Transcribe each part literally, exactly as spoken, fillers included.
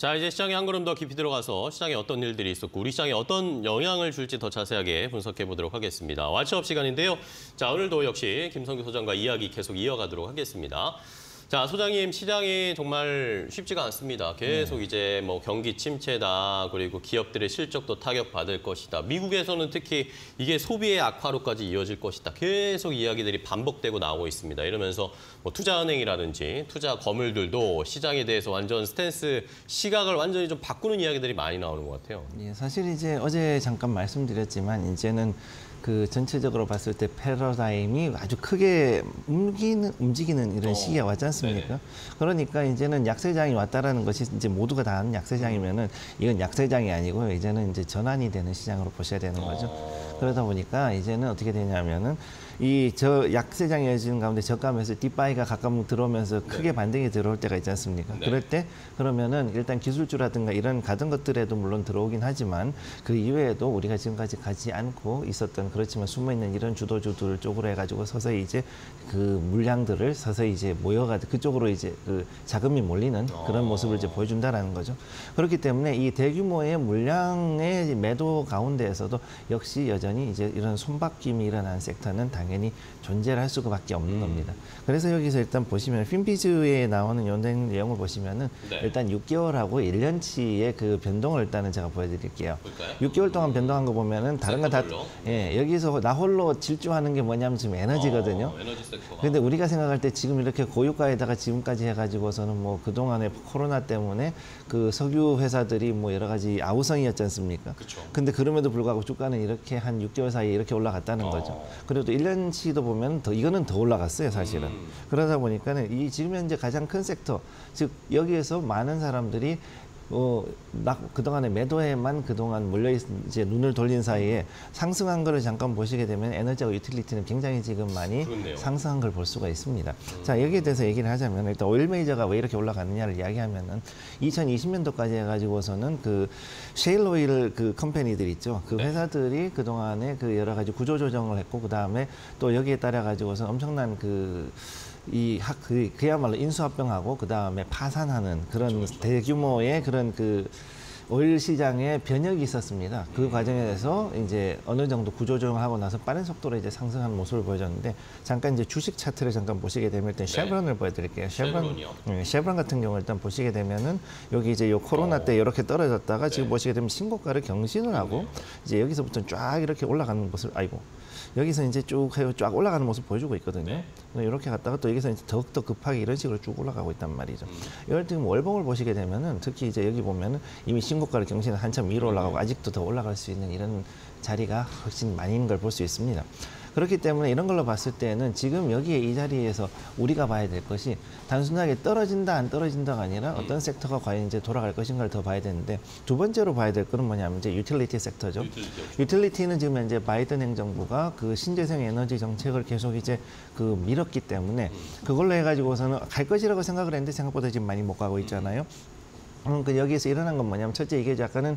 자, 이제 시장에 한 걸음 더 깊이 들어가서 시장에 어떤 일들이 있었고 우리 시장에 어떤 영향을 줄지 더 자세하게 분석해 보도록 하겠습니다. 왓츠업 시간인데요. 자, 오늘도 역시 김성규 소장과 이야기 계속 이어가도록 하겠습니다. 자, 소장님, 시장이 정말 쉽지가 않습니다. 계속 네. 이제 뭐 경기 침체다, 그리고 기업들의 실적도 타격받을 것이다. 미국에서는 특히 이게 소비의 악화로까지 이어질 것이다. 계속 이야기들이 반복되고 나오고 있습니다. 이러면서 뭐 투자은행이라든지 투자 거물들도 시장에 대해서 완전 스탠스, 시각을 완전히 좀 바꾸는 이야기들이 많이 나오는 것 같아요. 예, 사실 이제 어제 잠깐 말씀드렸지만 이제는 그 전체적으로 봤을 때 패러다임이 아주 크게 움직이는, 움직이는 이런 시기가 왔지 않습니까? 네네. 그러니까 이제는 약세장이 왔다라는 것이 이제 모두가 다 아는 약세장이면은 이건 약세장이 아니고요. 이제는 이제 전환이 되는 시장으로 보셔야 되는 거죠. 어... 그러다 보니까 이제는 어떻게 되냐면은 이 저 약세장이 이어지는 가운데 저가면서 뒷바이가 가끔 들어오면서 크게 네. 반등이 들어올 때가 있지 않습니까? 네. 그럴 때 그러면은 일단 기술주라든가 이런 가던 것들에도 물론 들어오긴 하지만 그 이외에도 우리가 지금까지 가지 않고 있었던 그렇지만 숨어있는 이런 주도주들 쪽으로 해가지고 서서히 이제 그 물량들을 서서히 이제 모여가 그쪽으로 이제 그 자금이 몰리는 그런 모습을 이제 보여준다라는 거죠. 그렇기 때문에 이 대규모의 물량의 매도 가운데에서도 역시 여전히 이제 이런 손바뀜이 일어난 섹터는 당연히 존재를 할 수밖에 없는 겁니다. 그래서 여기서 일단 보시면 핀비즈에 나오는 연된 내용을 보시면은 네. 일단 육 개월하고 일 년치의 그 변동을 일단은 제가 보여드릴게요. 볼까요? 육 개월 동안 변동한 거 보면은 다른 건 다 예, 여기서 나 홀로 질주하는 게 뭐냐면 지금 에너지거든요. 어, 에너지 섹터가. 근데 우리가 생각할 때 지금 이렇게 고유가에다가 지금까지 해가지고서는 뭐 그동안에 코로나 때문에 그 석유 회사들이 뭐 여러 가지 아우성이었지 않습니까? 그쵸. 근데 그럼에도 불구하고 주가는 이렇게 한 육 개월 사이에 이렇게 올라갔다는 어. 거죠. 그래도 일 년치도 보면 더 이거는 더 올라갔어요, 사실은. 음. 그러다 보니까는 이 지금 현재 가장 큰 섹터, 즉 여기에서 많은 사람들이 어, 그동안에 매도에만 그동안 몰려 이제 눈을 돌린 사이에 상승한 거를 잠깐 보시게 되면 에너지와 유틸리티는 굉장히 지금 많이 그렇네요. 상승한 걸 볼 수가 있습니다. 음. 자, 여기에 대해서 얘기를 하자면 일단 오일 메이저가 왜 이렇게 올라가느냐를 이야기하면은 이천이십 년도까지 해가지고서는 그 셰일 오일 그 컴퍼니들 있죠. 그 회사들이 그동안에 그 여러 가지 구조 조정을 했고 그 다음에 또 여기에 따라 가지고서 엄청난 그 이 학, 그, 그야말로 인수합병하고 그 다음에 파산하는 그런 그렇죠, 그렇죠. 대규모의 그런 그 오일 시장에 변혁이 있었습니다. 그 음. 과정에서 이제 어느 정도 구조조정하고 나서 빠른 속도로 이제 상승하는 모습을 보여줬는데 잠깐 이제 주식 차트를 잠깐 보시게 되면 일단 네. 쉐브론을 보여드릴게요. 쉐브론, 네, 쉐브론 같은 경우 일단 보시게 되면은 여기 이제 요 코로나 때 이렇게 떨어졌다가 네. 지금 보시게 되면 신고가를 경신을 하고 네. 이제 여기서부터 쫙 이렇게 올라가는 모습, 아이고. 여기서 이제 쭉, 쫙 올라가는 모습 보여주고 있거든요. 네. 이렇게 갔다가 또 여기서 이제 더욱더 급하게 이런 식으로 쭉 올라가고 있단 말이죠. 음. 이럴 때 월봉을 보시게 되면은 특히 이제 여기 보면은 이미 신고가를 경신을 한참 위로 올라가고 아직도 더 올라갈 수 있는 이런 자리가 훨씬 많은 걸 볼 수 있습니다. 그렇기 때문에 이런 걸로 봤을 때는 지금 여기에 이 자리에서 우리가 봐야 될 것이 단순하게 떨어진다 안 떨어진다가 아니라 어떤 섹터가 과연 이제 돌아갈 것인가를 더 봐야 되는데 두 번째로 봐야 될 거는 뭐냐면 이제 유틸리티 섹터죠. 유틸리티. 유틸리티는 지금 현재 바이든 행정부가 그 신재생 에너지 정책을 계속 이제 그 밀었기 때문에 그걸로 해가지고서는 갈 것이라고 생각을 했는데 생각보다 지금 많이 못 가고 있잖아요. 음, 그 여기에서 일어난 건 뭐냐면 첫째 이게 약간은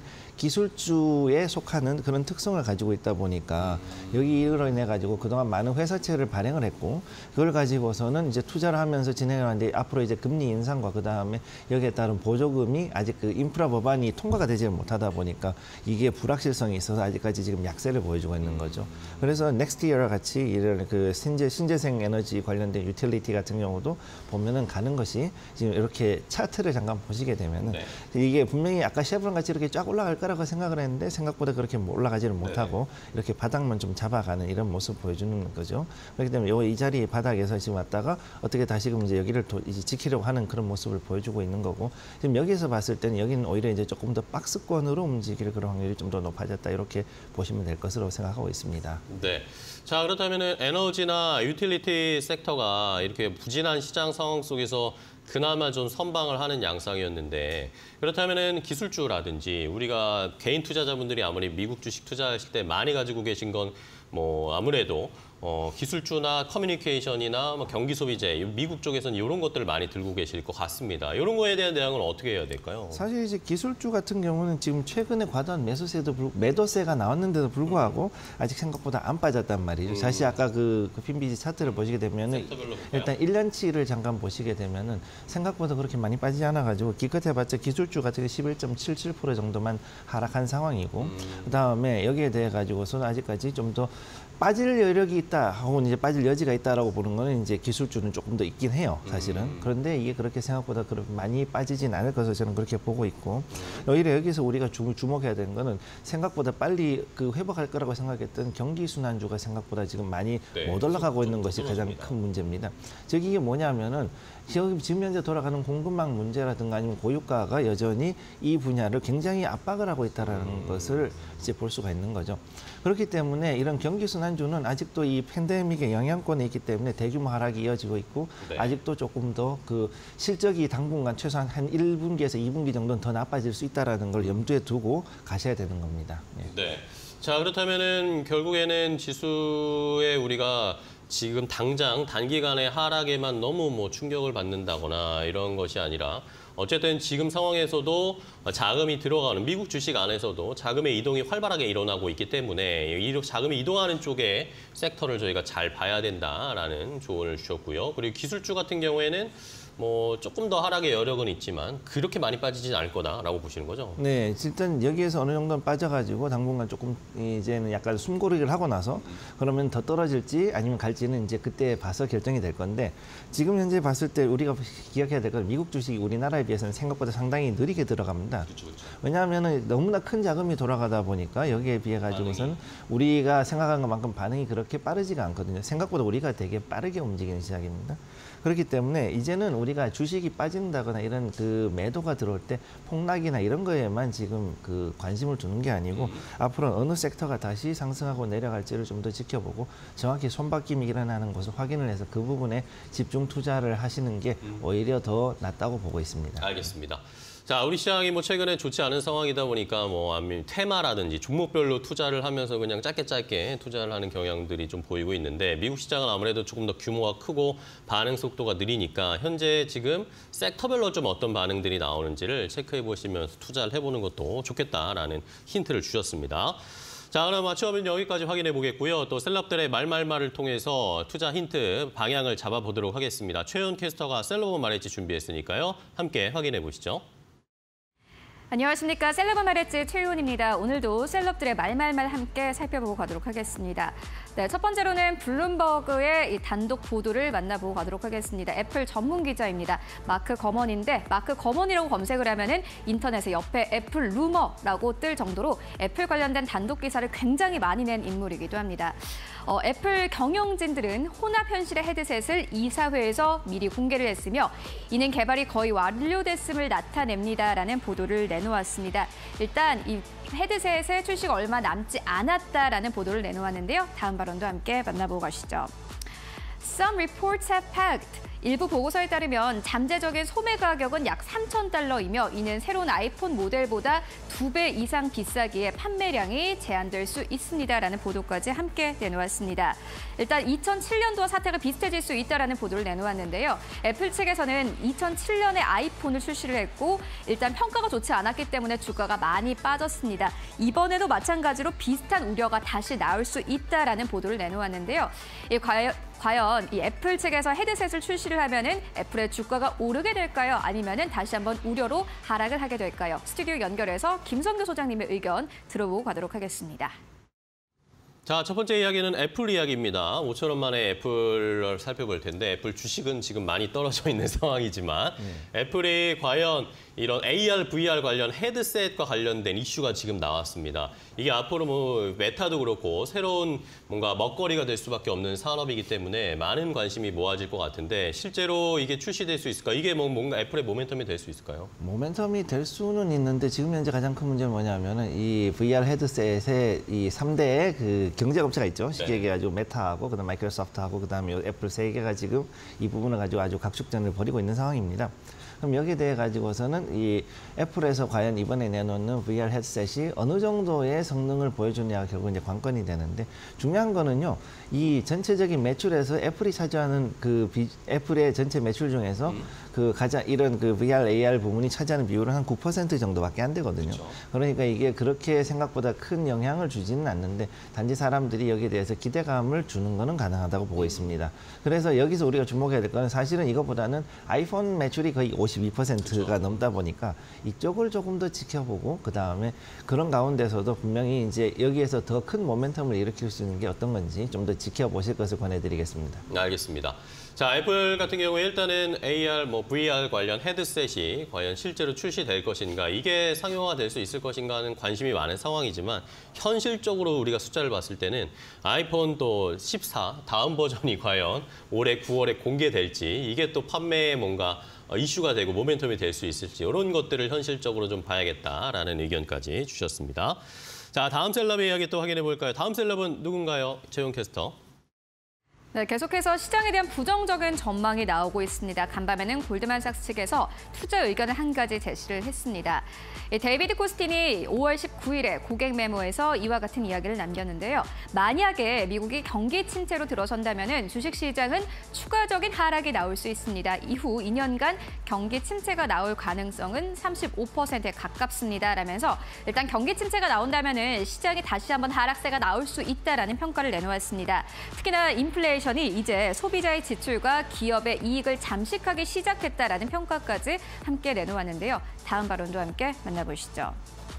기술주에 속하는 그런 특성을 가지고 있다 보니까 여기 이로 인해 가지고 그동안 많은 회사채를 발행을 했고 그걸 가지고서는 이제 투자를 하면서 진행을 하는데 앞으로 이제 금리 인상과 그 다음에 여기에 따른 보조금이 아직 그 인프라 법안이 통과가 되지 못하다 보니까 이게 불확실성이 있어서 아직까지 지금 약세를 보여주고 있는 거죠. 그래서 넥스트 이어와 같이 이런 그 신재 신재생 에너지 관련된 유틸리티 같은 경우도 보면은 가는 것이 지금 이렇게 차트를 잠깐 보시게 되면은 네. 이게 분명히 아까 쉐브론 같이 이렇게 쫙 올라갈 거라고 생각을 했는데 생각보다 그렇게 올라가지를 못하고 네. 이렇게 바닥만 좀 잡아가는 이런 모습 보여주는 거죠. 그렇기 때문에 요 이 자리 바닥에서 지금 왔다가 어떻게 다시금 이제 여기를 도, 이제 지키려고 하는 그런 모습을 보여주고 있는 거고 지금 여기서 봤을 때는 여기는 오히려 이제 조금 더 박스권으로 움직일 그런 확률이 좀 더 높아졌다 이렇게 보시면 될 것으로 생각하고 있습니다. 네. 자, 그렇다면은 에너지나 유틸리티 섹터가 이렇게 부진한 시장 상황 속에서 그나마 좀 선방을 하는 양상이었는데 그렇다면은 기술주라든지 우리가 개인 투자자분들이 아무리 미국 주식 투자하실 때 많이 가지고 계신 건 뭐 아무래도 어, 기술주나 커뮤니케이션이나 뭐 경기 소비재, 미국 쪽에서는 이런 것들을 많이 들고 계실 것 같습니다. 이런 거에 대한 대응은 어떻게 해야 될까요? 사실 이제 기술주 같은 경우는 지금 최근에 과도한 매수세도 불, 매도세가 나왔는데도 불구하고 아직 생각보다 안 빠졌단 말이죠. 음. 다시 아까 그, 그 핀비지 차트를 보시게 되면은 섹터별로 볼까요? 일단 일 년치를 잠깐 보시게 되면은 생각보다 그렇게 많이 빠지지 않아가지고 기껏해봤자 기술주 같은 게 십일 점 칠칠 퍼센트 정도만 하락한 상황이고 음. 그다음에 여기에 대해 가지고서는 아직까지 좀 더 빠질 여력이 있다 혹은 이제 빠질 여지가 있다라고 보는 거는 이제 기술주는 조금 더 있긴 해요, 사실은. 음. 그런데 이게 그렇게 생각보다 그렇게 많이 빠지진 않을 것으로 저는 그렇게 보고 있고 오히려 여기서 우리가 주, 주목해야 되는 거는 생각보다 빨리 그 회복할 거라고 생각했던 경기 순환주가 생각보다 지금 많이 네, 못 올라가고 있는 것이 가장 떨어집니다. 큰 문제입니다. 즉 이게 뭐냐면은 지금 지금 현재 돌아가는 공급망 문제라든가 아니면 고유가가 여전히 이 분야를 굉장히 압박을 하고 있다라는 음. 것을 이제 볼 수가 있는 거죠. 그렇기 때문에 이런 경기 순환주는 아직도 이 팬데믹의 영향권에 있기 때문에 대규모 하락이 이어지고 있고 네. 아직도 조금 더 그 실적이 당분간 최소한 한 일 분기에서 이 분기 정도는 더 나빠질 수 있다라는 걸 염두에 두고 가셔야 되는 겁니다. 예. 네. 자, 그렇다면은 결국에는 지수에 우리가 지금 당장 단기간의 하락에만 너무 뭐 충격을 받는다거나 이런 것이 아니라 어쨌든 지금 상황에서도 자금이 들어가는 미국 주식 안에서도 자금의 이동이 활발하게 일어나고 있기 때문에 이 자금이 이동하는 쪽에 섹터를 저희가 잘 봐야 된다라는 조언을 주셨고요. 그리고 기술주 같은 경우에는 뭐 조금 더 하락의 여력은 있지만 그렇게 많이 빠지진 않을 거다라고 보시는 거죠? 네, 일단 여기에서 어느 정도는 빠져가지고 당분간 조금 이제는 약간 숨고르기를 하고 나서 그러면 더 떨어질지 아니면 갈지는 이제 그때 봐서 결정이 될 건데 지금 현재 봤을 때 우리가 기억해야 될 건 미국 주식이 우리나라에 비해서는 생각보다 상당히 느리게 들어갑니다. 그렇죠, 그렇죠. 왜냐하면 너무나 큰 자금이 돌아가다 보니까 여기에 비해 가지고서는 우리가 생각한 것만큼 반응이 그렇게 빠르지가 않거든요. 생각보다 우리가 되게 빠르게 움직이는 시작입니다. 그렇기 때문에 이제는 우리가 주식이 빠진다거나 이런 그 매도가 들어올 때 폭락이나 이런 거에만 지금 그 관심을 두는 게 아니고 음. 앞으로 어느 섹터가 다시 상승하고 내려갈지를 좀 더 지켜보고 정확히 손바뀜이 일어나는 것을 확인을 해서 그 부분에 집중 투자를 하시는 게 오히려 더 낫다고 보고 있습니다. 알겠습니다. 자, 우리 시장이 뭐 최근에 좋지 않은 상황이다 보니까 뭐 아니면 테마라든지 종목별로 투자를 하면서 그냥 짧게 짧게 투자를 하는 경향들이 좀 보이고 있는데 미국 시장은 아무래도 조금 더 규모가 크고 반응 속도가 느리니까 현재 지금 섹터별로 좀 어떤 반응들이 나오는지를 체크해 보시면서 투자를 해보는 것도 좋겠다라는 힌트를 주셨습니다. 자, 그럼 마치업은 여기까지 확인해 보겠고요. 또 셀럽들의 말말말을 통해서 투자 힌트 방향을 잡아보도록 하겠습니다. 최현 캐스터가 셀럽은 말했지 준비했으니까요. 함께 확인해 보시죠. 안녕하십니까. 셀럽은 말했지 최유은입니다. 오늘도 셀럽들의 말말말 함께 살펴보고 가도록 하겠습니다. 네, 첫 번째로는 블룸버그의 이 단독 보도를 만나보고 가도록 하겠습니다. 애플 전문 기자입니다. 마크 거먼인데 마크 거먼이라고 검색을 하면은 인터넷에 옆에 애플 루머라고 뜰 정도로 애플 관련된 단독 기사를 굉장히 많이 낸 인물이기도 합니다. 어, 애플 경영진들은 혼합 현실의 헤드셋을 이사회에서 미리 공개를 했으며 이는 개발이 거의 완료됐음을 나타냅니다라는 보도를 내놓았습니다. 일단 이 헤드셋의 출시가 얼마 남지 않았다라는 보도를 내놓았는데요. 다음 발언도 함께 만나보고 가시죠. Some reports have pegged. 일부 보고서에 따르면 잠재적인 소매 가격은 약 삼천 달러이며 이는 새로운 아이폰 모델보다 두 배 이상 비싸기에 판매량이 제한될 수 있습니다라는 보도까지 함께 내놓았습니다. 일단 이천칠 년도와 사태가 비슷해질 수 있다라는 보도를 내놓았는데요. 애플 측에서는 이천칠 년에 아이폰을 출시를 했고 일단 평가가 좋지 않았기 때문에 주가가 많이 빠졌습니다. 이번에도 마찬가지로 비슷한 우려가 다시 나올 수 있다라는 보도를 내놓았는데요. 이 과연 과연 이 애플 측에서 헤드셋을 출시를 하면은 애플의 주가가 오르게 될까요? 아니면은 다시 한번 우려로 하락을 하게 될까요? 스튜디오 연결해서 김성규 소장님의 의견 들어보고 가도록 하겠습니다. 자, 첫 번째 이야기는 애플 이야기입니다. 오천 원 만에 애플을 살펴볼 텐데 애플 주식은 지금 많이 떨어져 있는 상황이지만 네. 애플이 과연 이런 에이알, 브이알 관련 헤드셋과 관련된 이슈가 지금 나왔습니다. 이게 앞으로 뭐 메타도 그렇고 새로운 뭔가 먹거리가 될 수밖에 없는 산업이기 때문에 많은 관심이 모아질 것 같은데 실제로 이게 출시될 수 있을까? 이게 뭐 뭔가 애플의 모멘텀이 될 수 있을까요? 모멘텀이 될 수는 있는데 지금 현재 가장 큰 문제는 뭐냐면은 이 브이알 헤드셋의 이 삼 대 그 경쟁 업체가 있죠. 쉽게 네. 얘기해가지고 메타하고 그다음 마이크로소프트하고 그다음에 애플 세 개가 지금 이 부분을 가지고 아주 각축전을 벌이고 있는 상황입니다. 그럼 여기에 대해 가지고서는 이 애플에서 과연 이번에 내놓는 브이알 헤드셋이 어느 정도의 성능을 보여주냐가 결국 이제 관건이 되는데 중요한 거는요. 이 전체적인 매출에서 애플이 차지하는 그 비, 애플의 전체 매출 중에서 음. 그 가장 이런 그 브이알, 에이알 부분이 차지하는 비율은 한 구 퍼센트 정도밖에 안 되거든요. 그렇죠. 그러니까 이게 그렇게 생각보다 큰 영향을 주지는 않는데 단지 사람들이 여기에 대해서 기대감을 주는 거는 가능하다고 보고 있습니다. 그래서 여기서 우리가 주목해야 될 거는 사실은 이거보다는 아이폰 매출이 거의 오십이 퍼센트가 그렇죠. 넘다 보니까 이쪽을 조금 더 지켜보고 그 다음에 그런 가운데서도 분명히 이제 여기에서 더 큰 모멘텀을 일으킬 수 있는 게 어떤 건지 좀 더 지켜보실 것을 권해드리겠습니다. 알겠습니다. 자, 애플 같은 경우에 일단은 에이알, 뭐 브이알 관련 헤드셋이 과연 실제로 출시될 것인가, 이게 상용화될 수 있을 것인가 하는 관심이 많은 상황이지만 현실적으로 우리가 숫자를 봤을 때는 아이폰 또 십사 다음 버전이 과연 올해 구월에 공개될지, 이게 또 판매에 뭔가 이슈가 되고 모멘텀이 될 수 있을지, 이런 것들을 현실적으로 좀 봐야겠다라는 의견까지 주셨습니다. 자, 다음 셀럽의 이야기 또 확인해 볼까요? 다음 셀럽은 누군가요? 최용 캐스터. 네, 계속해서 시장에 대한 부정적인 전망이 나오고 있습니다. 간밤에는 골드만삭스 측에서 투자 의견을 한 가지 제시를 했습니다. 데이비드 코스틴이 오월 십구일에 고객 메모에서 이와 같은 이야기를 남겼는데요. 만약에 미국이 경기 침체로 들어선다면 주식시장은 추가적인 하락이 나올 수 있습니다. 이후 이 년간 경기 침체가 나올 가능성은 삼십오 퍼센트에 가깝습니다. 라면서 일단 경기 침체가 나온다면 시장이 다시 한번 하락세가 나올 수 있다라는 평가를 내놓았습니다. 특히나 인플레이션 이 이제 소비자의 지출과 기업의 이익을 잠식하기 시작했다라는 평가까지 함께 내놓았는데요. 다음 발언도 함께 만나보시죠.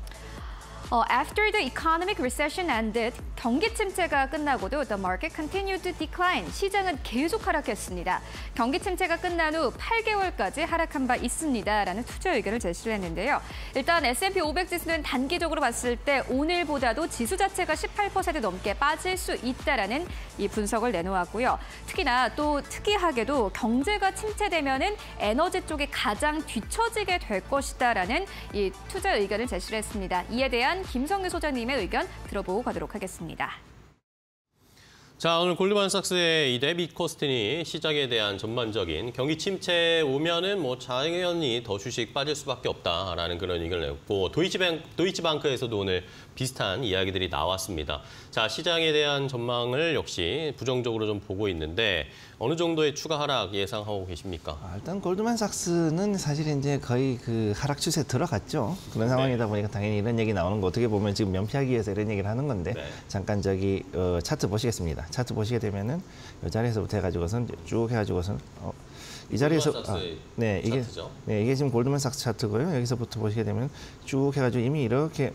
어, After the economic recession ended, 경기 침체가 끝나고도 the market continued to decline. 시장은 계속 하락했습니다. 경기 침체가 끝난 후 팔 개월까지 하락한 바 있습니다라는 투자 의견을 제시를 했는데요. 일단 에스 앤 피 오백 지수는 단기적으로 봤을 때 오늘보다도 지수 자체가 십팔 퍼센트 넘게 빠질 수 있다라는 이 분석을 내놓았고요. 특히나 또 특이하게도 경제가 침체되면은 에너지 쪽이 가장 뒤처지게 될 것이다라는 이 투자 의견을 제시를 했습니다. 이에 대한 김성규 소장님의 의견 들어보고 가도록 하겠습니다. 자, 오늘 골드만삭스의 이 데이비드 코스틴이 시장에 대한 전반적인 경기 침체 오면은 뭐 당연히 더 주식 빠질 수밖에 없다라는 그런 의견을 냈고, 도이치뱅, 도이치방크에서도 오늘 비슷한 이야기들이 나왔습니다. 자, 시장에 대한 전망을 역시 부정적으로 좀 보고 있는데 어느 정도의 추가 하락 예상하고 계십니까? 아, 일단 골드만삭스는 사실 이제 거의 그 하락 추세에 들어갔죠. 그런 상황이다 네. 보니까 당연히 이런 얘기 나오는 거 어떻게 보면 지금 면피하기 위해서 이런 얘기를 하는 건데 네. 잠깐 저기 어, 차트 보시겠습니다. 차트 보시게 되면은 이 자리에서부터 해가지고선 쭉 해가지고선 어, 이 자리에서 아, 네 이게 차트죠? 네 이게 지금 골드만삭스 차트고요. 여기서부터 보시게 되면 쭉 해가지고 이미 이렇게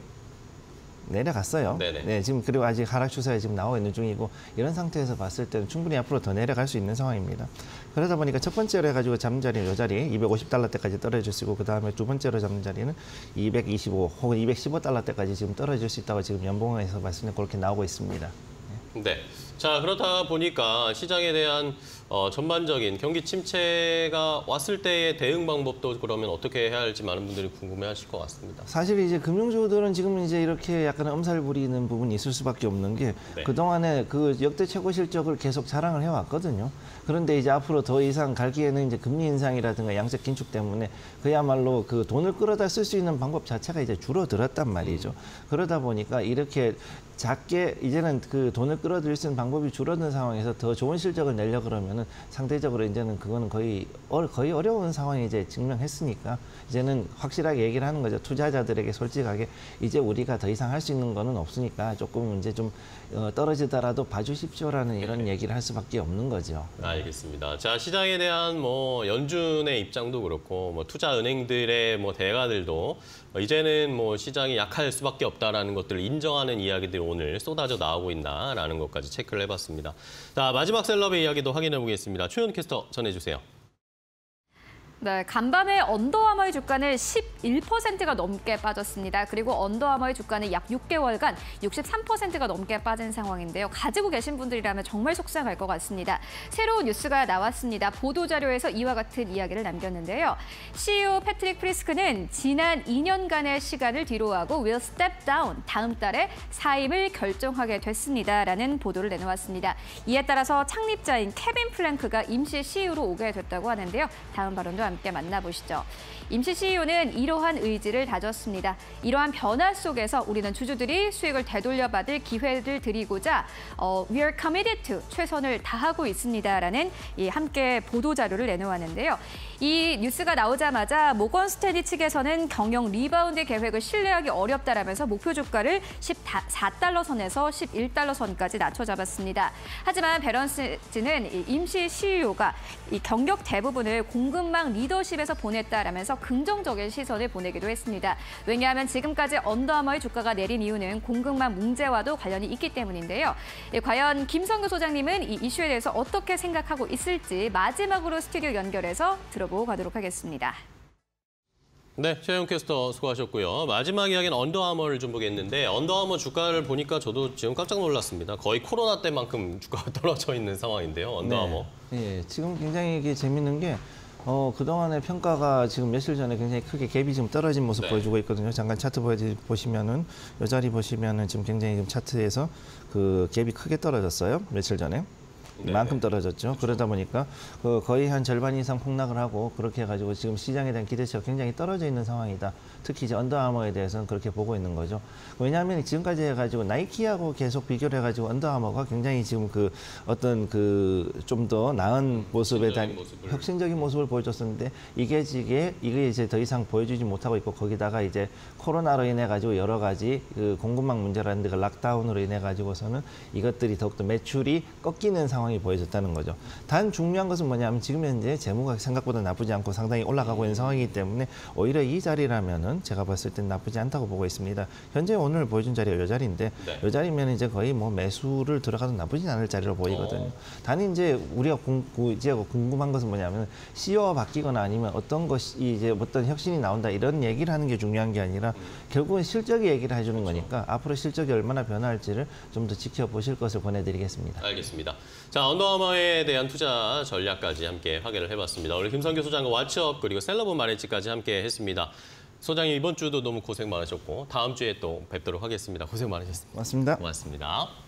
내려갔어요. 네네. 네, 지금 그리고 아직 하락 추세가 지금 나오고 있는 중이고 이런 상태에서 봤을 때는 충분히 앞으로 더 내려갈 수 있는 상황입니다. 그러다 보니까 첫 번째로 해가지고 잡는 자리는 이 자리 이백오십 달러대까지 떨어질 수 있고 그 다음에 두 번째로 잡는 자리는 이백이십오 혹은 이백십오 달러대까지 지금 떨어질 수 있다고 지금 연봉에서 봤을 때 그렇게 나오고 있습니다. 네. 네. 자, 그렇다 보니까 시장에 대한 어, 전반적인 경기 침체가 왔을 때의 대응 방법도 그러면 어떻게 해야 할지 많은 분들이 궁금해하실 것 같습니다. 사실 이제 금융주들은 지금 이제 이렇게 약간 엄살 부리는 부분이 있을 수밖에 없는 게 네. 그동안에 그 역대 최고 실적을 계속 자랑을 해왔거든요. 그런데 이제 앞으로 더 이상 갈 기에는 이제 금리 인상이라든가 양적 긴축 때문에 그야말로 그 돈을 끌어다 쓸 수 있는 방법 자체가 이제 줄어들었단 말이죠. 음. 그러다 보니까 이렇게 작게 이제는 그 돈을 끌어들일 수 있는 방법이 줄어든 상황에서 더 좋은 실적을 내려고 그러면은 상대적으로 이제는 그거는 거의 어, 거의 어려운 상황에 이제 증명했으니까 이제는 확실하게 얘기를 하는 거죠. 투자자들에게 솔직하게 이제 우리가 더 이상 할 수 있는 거는 없으니까 조금 이제 좀 어, 떨어지더라도 봐주십시오라는 이런 얘기를 할 수밖에 없는 거죠. 알겠습니다. 자, 시장에 대한 뭐 연준의 입장도 그렇고 뭐 투자 은행들의 뭐 대가들도 이제는 뭐 시장이 약할 수밖에 없다라는 것들을 인정하는 이야기들이 오늘 쏟아져 나오고 있나라는 것까지 체크를 해봤습니다. 자, 마지막 셀럽의 이야기도 확인해 보겠습니다. 최현 캐스터 전해주세요. 네, 간밤에 언더아머의 주가는 십일 퍼센트가 넘게 빠졌습니다. 그리고 언더아머의 주가는 약 육 개월간 육십삼 퍼센트가 넘게 빠진 상황인데요. 가지고 계신 분들이라면 정말 속상할 것 같습니다. 새로운 뉴스가 나왔습니다. 보도자료에서 이와 같은 이야기를 남겼는데요. 씨이오 패트릭 프리스크는 지난 이 년간의 시간을 뒤로하고 will step down, 다음 달에 사임을 결정하게 됐습니다라는 보도를 내놓았습니다. 이에 따라서 창립자인 케빈 플랭크가 임시 씨이오로 오게 됐다고 하는데요. 다음 발언도 함께 만나보시죠. 임시 씨이오는 이러한 의지를 다졌습니다. 이러한 변화 속에서 우리는 주주들이 수익을 되돌려받을 기회를 드리고자 어, We are committed to 최선을 다하고 있습니다라는 이 함께 보도 자료를 내놓았는데요. 이 뉴스가 나오자마자 모건 스탠리 측에서는 경영 리바운드 계획을 신뢰하기 어렵다라면서 목표 주가를 십사 달러 선에서 십일 달러 선까지 낮춰 잡았습니다. 하지만 베런스는 이 임시 씨이오가 이 경력 대부분을 공급망 리더십에서 보냈다라면서 긍정적인 시선을 보내기도 했습니다. 왜냐하면 지금까지 언더아머의 주가가 내린 이유는 공급망 문제와도 관련이 있기 때문인데요. 예, 과연 김성규 소장님은 이 이슈에 대해서 어떻게 생각하고 있을지 마지막으로 스튜디오 연결해서 들어보고 가도록 하겠습니다. 네, 최영 캐스터 수고하셨고요. 마지막 이야기는 언더아머를 좀 보겠는데 언더아머 주가를 보니까 저도 지금 깜짝 놀랐습니다. 거의 코로나 때만큼 주가가 떨어져 있는 상황인데요, 언더아머. 네, 예, 지금 굉장히 이게 재밌는 게 어, 그동안의 평가가 지금 며칠 전에 굉장히 크게 갭이 지금 떨어진 모습 네. 보여주고 보여주고 있거든요. 잠깐 차트 보여주, 보시면은 이 자리 보시면은 지금 굉장히 지금 차트에서 그 갭이 크게 떨어졌어요. 며칠 전에. 네. 만큼 떨어졌죠. 그러다 보니까 그 거의 한 절반 이상 폭락을 하고 그렇게 해가지고 지금 시장에 대한 기대치가 굉장히 떨어져 있는 상황이다. 특히 이제 언더아머에 대해서는 그렇게 보고 있는 거죠. 왜냐하면 지금까지 해가지고 나이키하고 계속 비교를 해가지고 언더아머가 굉장히 지금 그 어떤 그 좀 더 나은 모습에 대한 모습을. 혁신적인 모습을 보여줬었는데 이게 이게 이게 이제 더 이상 보여주지 못하고 있고 거기다가 이제 코로나로 인해 가지고 여러 가지 그 공급망 문제라든가 락다운으로 인해 가지고서는 이것들이 더욱더 매출이 꺾이는 상황이 보여졌다는 거죠. 단 중요한 것은 뭐냐면 지금 현재 재무가 생각보다 나쁘지 않고 상당히 올라가고 있는 상황이기 때문에 오히려 이 자리라면은 제가 봤을 땐 나쁘지 않다고 보고 있습니다. 현재 오늘 보여준 자리가 이 자리인데 네. 이 자리면 이제 거의 뭐 매수를 들어가도 나쁘진 않을 자리로 보이거든요. 어. 단 이제 우리가 공, 이제 궁금한 것은 뭐냐면 씨이오가 바뀌거나 아니면 어떤 것이 이제 어떤 혁신이 나온다 이런 얘기를 하는 게 중요한 게 아니라 결국은 실적의 얘기를 해주는 거니까 앞으로 실적이 얼마나 변화할지를 좀 더 지켜보실 것을 권해드리겠습니다. 알겠습니다. 자, 언더아머에 대한 투자 전략까지 함께 확인을 해봤습니다. 오늘 김성규 소장과 왓츠업 그리고 셀러본 마네츠까지 함께 했습니다. 소장님 이번 주도 너무 고생 많으셨고 다음 주에 또 뵙도록 하겠습니다. 고생 많으셨습니다. 맞습니다. 고맙습니다.